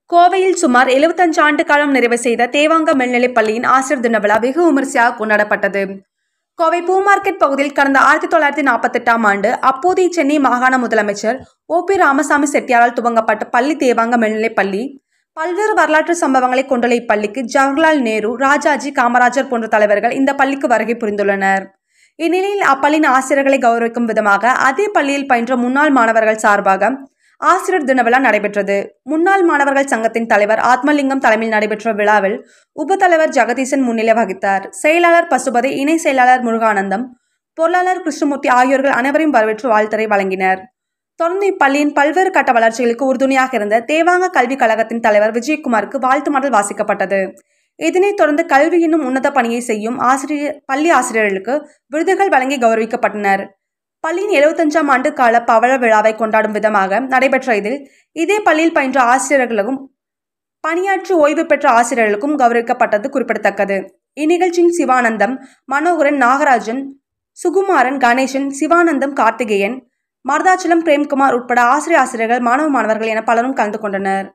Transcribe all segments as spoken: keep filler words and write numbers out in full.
கோவையில் சுமார் எழுபத்தஞ்சு ஆண்டு காலம் நிறைவு செய்த தேவாங்க மேல்நிலைப் பள்ளியின் ஆசிரியர் தின விழா வெகு விமரிசையாக கொண்டாடப்பட்டது. கோவை பூ மார்க்கெட் பகுதியில் கடந்த ஆயிரத்தி தொள்ளாயிரத்தி நாற்பத்தி எட்டாம் ஆண்டு அப்போதைய சென்னை மாகாண முதலமைச்சர் ஓ பி ராமசாமி செட்டியாரால் துவங்கப்பட்ட பள்ளி தேவாங்க மேல்நிலைப் பள்ளி. பல்வேறு வரலாற்று சம்பவங்களை கொண்டுள்ள இப்பள்ளிக்கு ஜவஹர்லால் நேரு, ராஜாஜி, காமராஜர் போன்ற தலைவர்கள் இந்த பள்ளிக்கு வருகை புரிந்துள்ளனர். இந்நிலையில் அப்பள்ளியின் ஆசிரியர்களை கௌரவிக்கும் விதமாக அதே பள்ளியில் பயின்ற முன்னாள் மாணவர்கள் சார்பாக ஆசிரியர் தின விழா நடைபெற்றது. முன்னாள் மாணவர்கள் சங்கத்தின் தலைவர் ஆத்மலிங்கம் தலைமையில் நடைபெற்ற விழாவில் உபத்தலைவர் ஜெகதீசன் முன்னிலை வகித்தார். செயலாளர் பசுபதி, இணை செயலாளர் முருகானந்தம், பொருளாளர் கிருஷ்ணமூர்த்தி ஆகியோர்கள் அனைவரையும் வரவேற்று வாழ்த்துரை வழங்கினர். தொடர்ந்து இப்பள்ளியின் பல்வேறு கட்ட வளர்ச்சிகளுக்கு உறுதுணையாக இருந்த தேவாங்க கல்விக் கழகத்தின் தலைவர் விஜயகுமாருக்கு வாழ்த்து மடல் வாசிக்கப்பட்டது. இதனைத் தொடர்ந்து கல்வி என்னும் உன்னத பணியை செய்யும் ஆசிரியர் பள்ளி ஆசிரியர்களுக்கு விருதுகள் வழங்கி கௌரவிக்கப்பட்டனர். பள்ளியின் எழுபத்தஞ்சாம் ஆண்டு கால பவள விழாவை கொண்டாடும் விதமாக நடைபெற்ற இதில் இதே பள்ளியில் பயின்ற ஆசிரியர்களுக்கும் பணியாற்றி ஓய்வு பெற்ற ஆசிரியர்களுக்கும் கௌரவிக்கப்பட்டது குறிப்பிடத்தக்கது. இந்நிகழ்ச்சியில் சிவானந்தம், மனோகரன், நாகராஜன், சுகுமாரன், கணேசன், சிவானந்தம், கார்த்திகேயன், மருதாச்சலம், பிரேம்குமார் உட்பட ஆசிரியர் ஆசிரியர்கள், மாணவ மாணவர்கள் என பலரும் கலந்து கொண்டனர்.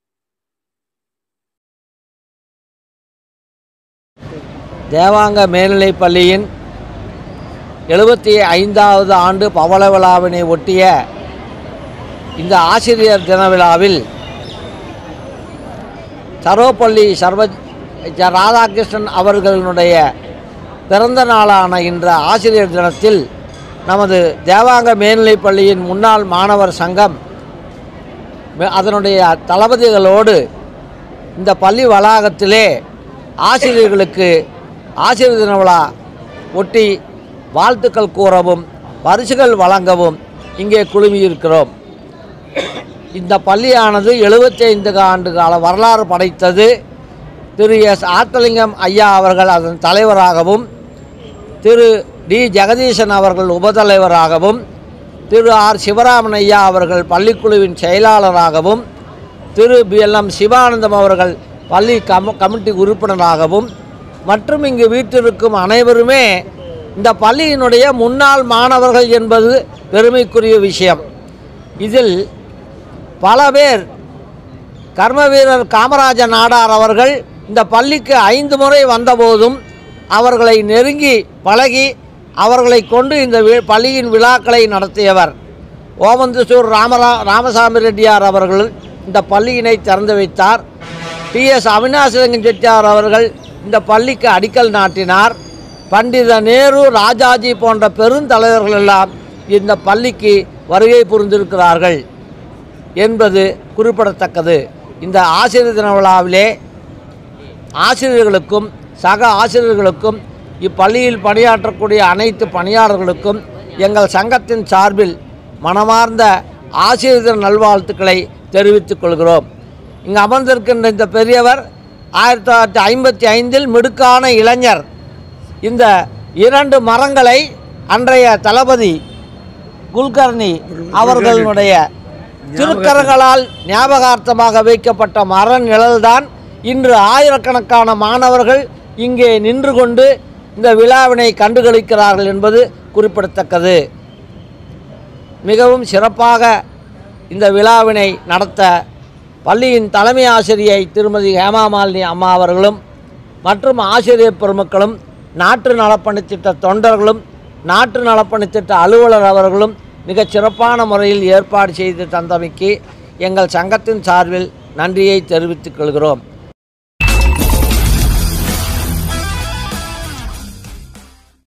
தேவாங்க மேல்நிலைப் பள்ளியின் எழுபத்தி ஐந்தாவது ஆண்டு பவள விழாவினை ஒட்டிய இந்த ஆசிரியர் தின விழாவில் சரோப்பள்ளி சர்வ ராதாகிருஷ்ணன் அவர்களுடைய பிறந்த நாளான இன்ற ஆசிரியர் தினத்தில் நமது தேவாங்க மேல்நிலைப் பள்ளியின் முன்னாள் மாணவர் சங்கம் அதனுடைய தளபதிகளோடு இந்த பள்ளி வளாகத்திலே ஆசிரியர்களுக்கு ஆசிரியர் தின விழா ஒட்டி வாழ்த்துக்கள் கூறவும் பரிசுகள் வழங்கவும் இங்கே குழுமியிருக்கிறோம். இந்த பள்ளியானது எழுபத்தி ஐந்து ஆண்டு கால வரலாறு படைத்தது. திரு எஸ் ஆத்தலிங்கம் ஐயா அவர்கள் அதன் தலைவராகவும், திரு டி ஜெகதீசன் அவர்கள் உபதலைவராகவும், திரு ஆர் சிவராமன் ஐயா அவர்கள் பள்ளிக்குழுவின் செயலாளராகவும், திரு பி எல் எம் சிவானந்தம் அவர்கள் பள்ளி கம கமிட்டி உறுப்பினராகவும் மற்றும் இங்கு வீட்டிற்கும் அனைவருமே இந்த பள்ளியினுடைய முன்னாள் மாணவர்கள் என்பது பெருமைக்குரிய விஷயம். இதில் பல பேர் கர்ம வீரர் காமராஜர் நாடார் அவர்கள் இந்த பள்ளிக்கு ஐந்து முறை வந்தபோதும் அவர்களை நெருங்கி பழகி அவர்களை கொண்டு இந்த பள்ளியின் விழாக்களை நடத்தியவர். ஓமந்தசூர் ராமரா ராமசாமி ரெட்டியார் அவர்கள் இந்த பள்ளியினை திறந்து வைத்தார். டி எஸ் அவினாசிலிங்கம் செட்டியார் அவர்கள் இந்த பள்ளிக்கு அடிக்கல் நாட்டினார். பண்டித நேரு, ராஜாஜி போன்ற பெருந்தலைவர்கள் எல்லாம் இந்த பள்ளிக்கு வருகை புரிந்திருக்கிறார்கள் என்பது குறிப்பிடத்தக்கது. இந்த ஆசிரியர் தின விழாவிலே ஆசிரியர்களுக்கும் சக ஆசிரியர்களுக்கும் இப்பள்ளியில் பணியாற்றக்கூடிய அனைத்து பணியாளர்களுக்கும் எங்கள் சங்கத்தின் சார்பில் மனமார்ந்த ஆசிரியர் தின நல்வாழ்த்துக்களை தெரிவித்துக் கொள்கிறோம். இங்கு அமர்ந்திருக்கின்ற இந்த பெரியவர் ஆயிரத்தி தொள்ளாயிரத்தி ஐம்பத்தி ஐந்தில் மிடுக்கான இளைஞர். இந்த இரண்டு மரங்களை அன்றைய தளபதி குல்கர்னி அவர்களுடைய திருக்கரங்களால் ஞாபகார்த்தமாக வைக்கப்பட்ட மர நிழல்தான் இன்று ஆயிரக்கணக்கான மாணவர்கள் இங்கே நின்று கொண்டு இந்த விழாவினை கண்டுகளிக்கிறார்கள் என்பது குறிப்பிடத்தக்கது. மிகவும் சிறப்பாக இந்த விழாவினை நடத்த பள்ளியின் தலைமை ஆசிரியை திருமதி ஹேமாமாலினி அம்மா அவர்களும் மற்றும் ஆசிரியர் பெருமக்களும், நாட்டு நலப்பணித்திட்ட தொண்டர்களும், நாட்டு நலப்பணித்திட்ட அலுவலர் அவர்களும் மிகச் சிறப்பான முறையில் ஏற்பாடு செய்து தந்தமைக்கு எங்கள் சங்கத்தின் சார்பில் நன்றியை தெரிவித்துக் கொள்கிறோம்.